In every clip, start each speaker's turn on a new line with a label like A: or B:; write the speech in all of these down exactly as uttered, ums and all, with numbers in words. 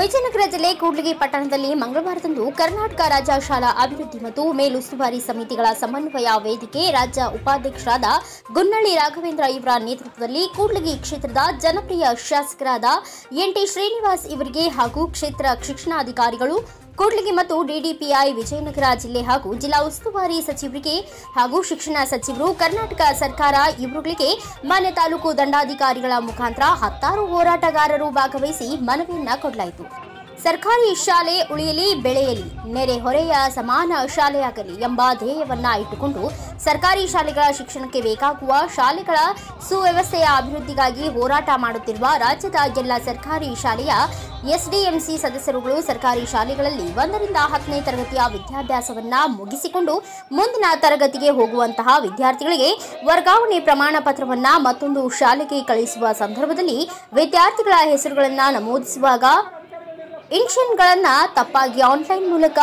A: ವಿಜಯನಗರ ಜಿಲ್ಲೆ ಕೂಡ್ಲಿಗಿ ಪಟ್ಟಣದಲ್ಲಿ ಮಂಗಳವಾರದಂದು ಕರ್ನಾಟಕ ರಾಜ್ಯ ಶಾಲಾ ಅಭಿವೃದ್ಧಿ ಮತ್ತು ಮೇಲುಸ್ತುವಾರಿ ಸಮಿತಿಗಳ ಸಮನ್ವಯ ವೇದಿಕೆ ರಾಜ್ಯ ಉಪಾಧ್ಯಕ್ಷರಾದ ಗುನ್ನಳ್ಳಿ ರಾಘವೇಂದ್ರ ಇವರ ನೇತೃತ್ವದಲ್ಲಿ ಕೂಡ್ಲಿಗಿ ಕ್ಷೇತ್ರದ ಜನಪ್ರಿಯ ಶಾಸಕರಾದ ಎನ್ ಟಿ ಶ್ರೀನಿವಾಸ್ ಇವರಿಗೆ ಹಾಗೂ ಕ್ಷೇತ್ರ ಶಿಕ್ಷಣಾಧಿಕಾರಿಗಳು ಕೂಡ್ಲಿಗಿ ಮತ್ತು ಡಿಡಿಪಿಐ ವಿಜಯನಗರ ಜಿಲ್ಲೆ ಹಾಗೂ ಜಿಲ್ಲಾ ಉಸ್ತುವಾರಿ ಸಚಿವರಿಗೆ ಹಾಗೂ ಶಿಕ್ಷಣ ಸಚಿವರು ಕರ್ನಾಟಕ ಸರ್ಕಾರ ಇವರುಗಳಿಗೆ ಮಾನ್ಯ ತಾಲೂಕು ದಂಡಾಧಿಕಾರಿಗಳ ಮುಖಾಂತರ ಹತ್ತಾರು ಹೋರಾಟಗಾರರು ಭಾಗವಹಿಸಿ ಮನವಿಯನ್ನ ಕೊಡಲಾಯಿತು. ಸರ್ಕಾರಿ ಶಾಲೆ ಉಳಿಯಲಿ ಬೆಳೆಯಲಿ, ನೆರೆಹೊರೆಯ ಸಮಾನ ಶಾಲೆಯಾಗಲಿ ಎಂಬ ಧ್ಯೇಯವನ್ನ ಇಟ್ಟುಕೊಂಡು ಸರ್ಕಾರಿ ಶಾಲೆಗಳ ಶಿಕ್ಷಣಕ್ಕೆ ಬೇಕಾಗುವ ಶಾಲೆಗಳ ಸುವ್ಯವಸ್ಥೆಯ ಅಭಿವೃದ್ಧಿಗಾಗಿ ಹೋರಾಟ ಮಾಡುತ್ತಿರುವ ರಾಜ್ಯದ ಎಲ್ಲ ಸರ್ಕಾರಿ ಶಾಲೆಯ ಎಸ್ಡಿಎಂಸಿ ಸದಸ್ಯರುಗಳು ಸರ್ಕಾರಿ ಶಾಲೆಗಳಲ್ಲಿ ಒಂದರಿಂದ ಹತ್ತನೇ ತರಗತಿಯ ವಿದ್ಯಾಭ್ಯಾಸವನ್ನ ಮುಗಿಸಿಕೊಂಡು ಮುಂದಿನ ತರಗತಿಗೆ ಹೋಗುವಂತಹ ವಿದ್ಯಾರ್ಥಿಗಳಿಗೆ ವರ್ಗಾವಣೆ ಪ್ರಮಾಣ ಪತ್ರವನ್ನ ಮತ್ತೊಂದು ಶಾಲೆಗೆ ಕಳುಹಿಸುವ ಸಂದರ್ಭದಲ್ಲಿ ವಿದ್ಯಾರ್ಥಿಗಳ ಹೆಸರುಗಳನ್ನು ನಮೂದಿಸುವಾಗ ಇನ್ಷನ್ಗಳನ್ನ ತಪ್ಪಾಗಿ ಆನ್ಲೈನ್ ಮೂಲಕ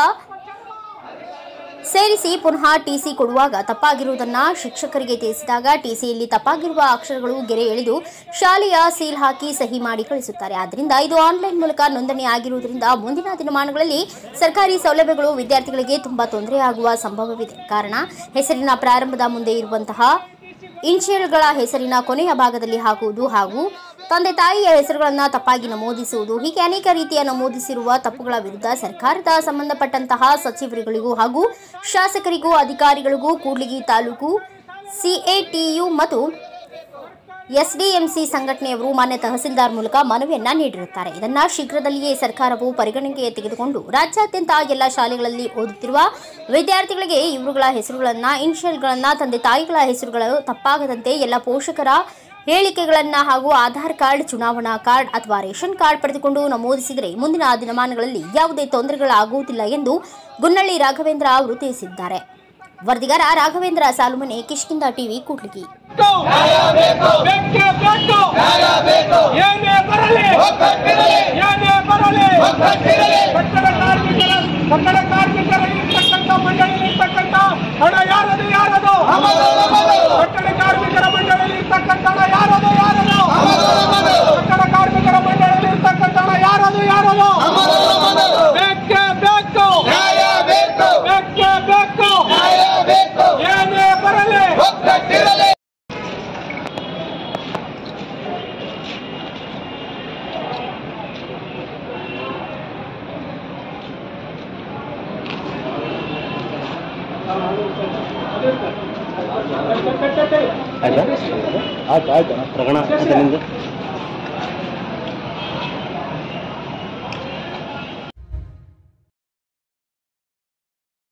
A: ಸೇರಿಸಿ ಪುನಃ ಟಿಸಿ ಕೊಡುವಾಗ ತಪ್ಪಾಗಿರುವುದನ್ನು ಶಿಕ್ಷಕರಿಗೆ ತಿಳಿಸಿದಾಗ ಟಿಸಿಯಲ್ಲಿ ತಪ್ಪಾಗಿರುವ ಅಕ್ಷರಗಳು ಗೆರೆ ಎಳೆದು ಶಾಲೆಯ ಸೀಲ್ ಹಾಕಿ ಸಹಿ ಮಾಡಿ ಕಳಿಸುತ್ತಾರೆ. ಆದ್ದರಿಂದ ಇದು ಆನ್ಲೈನ್ ಮೂಲಕ ನೋಂದಣಿ ಆಗಿರುವುದರಿಂದ ಮುಂದಿನ ದಿನಮಾನಗಳಲ್ಲಿ ಸರ್ಕಾರಿ ಸೌಲಭ್ಯಗಳು ವಿದ್ಯಾರ್ಥಿಗಳಿಗೆ ತುಂಬಾ ತೊಂದರೆಯಾಗುವ ಸಂಭವವಿದೆ. ಕಾರಣ ಹೆಸರಿನ ಪ್ರಾರಂಭದ ಮುಂದೆ ಇರುವಂತಹ ಇನ್ಷಿಯಲ್ಗಳ ಹೆಸರಿನ ಕೊನೆಯ ಭಾಗದಲ್ಲಿ ಹಾಕುವುದು ಹಾಗೂ ತಂದೆ ತಾಯಿಯ ಹೆಸರುಗಳನ್ನು ತಪ್ಪಾಗಿ ನಮೂದಿಸುವುದು ಹೀಗೆ ಅನೇಕ ರೀತಿಯ ನಮೂದಿಸಿರುವ ತಪ್ಪುಗಳ ವಿರುದ್ಧ ಸರ್ಕಾರದ ಸಂಬಂಧಪಟ್ಟಂತಹ ಸಚಿವರುಗಳಿಗೂ ಹಾಗೂ ಶಾಸಕರಿಗೂ ಅಧಿಕಾರಿಗಳಿಗೂ ಕೂಡ್ಲಿಗಿ ತಾಲೂಕು ಸಿಎಟಿಯು ಮತ್ತು ಎಸ್ಡಿಎಂಸಿ ಸಂಘಟನೆಯವರು ಮಾನ್ಯ ತಹಸೀಲ್ದಾರ್ ಮೂಲಕ ಮನವಿಯನ್ನ ನೀಡಿರುತ್ತಾರೆ. ಇದನ್ನು ಶೀಘ್ರದಲ್ಲಿಯೇ ಸರ್ಕಾರವು ಪರಿಗಣನೆಗೆ ತೆಗೆದುಕೊಂಡು ರಾಜ್ಯಾದ್ಯಂತ ಎಲ್ಲ ಶಾಲೆಗಳಲ್ಲಿ ಓದುತ್ತಿರುವ ವಿದ್ಯಾರ್ಥಿಗಳಿಗೆ ಇವರುಗಳ ಹೆಸರುಗಳನ್ನು ಇನ್ಷಿಯಲ್ಗಳನ್ನು ತಂದೆ ತಾಯಿಗಳ ಹೆಸರುಗಳು ತಪ್ಪಾಗದಂತೆ ಎಲ್ಲ ಪೋಷಕರ ಹೇಳಿಕೆಗಳನ್ನು ಹಾಗೂ ಆಧಾರ್ ಕಾರ್ಡ್, ಚುನಾವಣಾ ಕಾರ್ಡ್ ಅಥವಾ ರೇಷನ್ ಕಾರ್ಡ್ ಪಡೆದುಕೊಂಡು ನಮೂದಿಸಿದರೆ ಮುಂದಿನ ದಿನಮಾನಗಳಲ್ಲಿ ಯಾವುದೇ ತೊಂದರೆಗಳಾಗುವುದಿಲ್ಲ ಎಂದು ಗುನ್ನಳ್ಳಿ ರಾಘವೇಂದ್ರ ಅವರು ತಿಳಿಸಿದ್ದಾರೆ. ವರದಿಗಾರ ರಾಘವೇಂದ್ರ ಸಾಲುಮನೆ, ಕಿಷ್ಕಿಂದ ಟಿವಿ, ಕೂಡ್ಲಿಗಿ.
B: ಹಣ ಯಾರದು ಯಾರದು ಕಟ್ಟಡ ಕಾರ್ಮಿಕರ ಮಂಡಳಿಯಲ್ಲಿ ಇರ್ತಕ್ಕಂಥ ಹಣ ಯಾರದು ಯಾರದು ಕಟ್ಟಡ ಕಾರ್ಮಿಕರ ಮಂಡಳಿಯಲ್ಲಿ ಇರ್ತಕ್ಕಂಥ ಹಣ ಯಾರದು ಯಾರದು ಬೇಕೇ ಬೇಕು ನ್ಯಾಯ ಬೇಕು ಬೇಕೇ ಬೇಕು ನ್ಯಾಯ ಬೇಕು ಏನೇ ಬರಲಿ ಒಗ್ಗಟ್ಟಿರಲಿ.
C: ಆಯ್ತಾ ಆಯ್ತು ಆಯ್ತು ಪ್ರಗಣ ನಿಮ್ದು